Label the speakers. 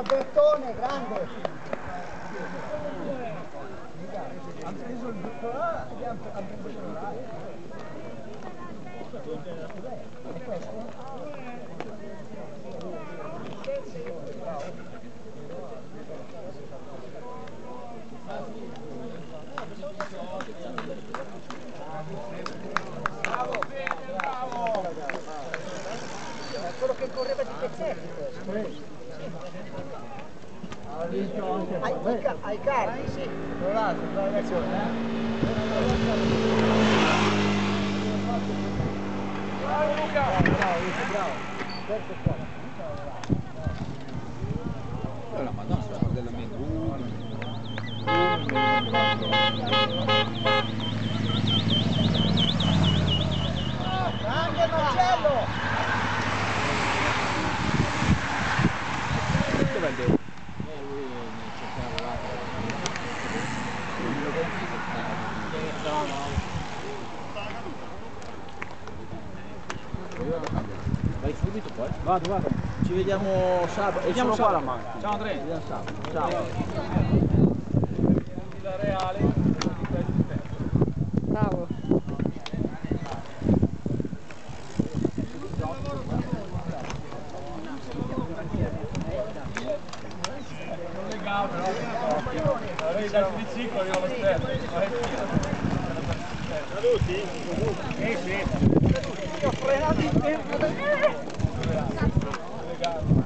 Speaker 1: Albertone, grande!
Speaker 2: Hanno preso il gruppo là e hanno preso là.
Speaker 1: Bravo, bravo! È quello che correva di pezzetti questo. Ai cardi, sì.
Speaker 2: Bravo Luca!
Speaker 1: Bravo.
Speaker 3: La Madonna sta modellamento.
Speaker 1: Grande Marcello!
Speaker 3: Dov'è il devo? Vai subito poi.
Speaker 2: Vado.
Speaker 3: Ci vediamo sabato.
Speaker 2: Vediamo
Speaker 3: Sono qua
Speaker 2: sabato.
Speaker 3: la macchina.
Speaker 2: Ciao Andrea.
Speaker 3: Ci vediamo sabato. Ciao.
Speaker 2: La Reale.
Speaker 4: Bravo.
Speaker 2: Non legavo, però. Avrei dato il biciclo, arrivo allo stesso. Saluti? Sì.
Speaker 1: Ho frenato in tempo.
Speaker 2: Legavo.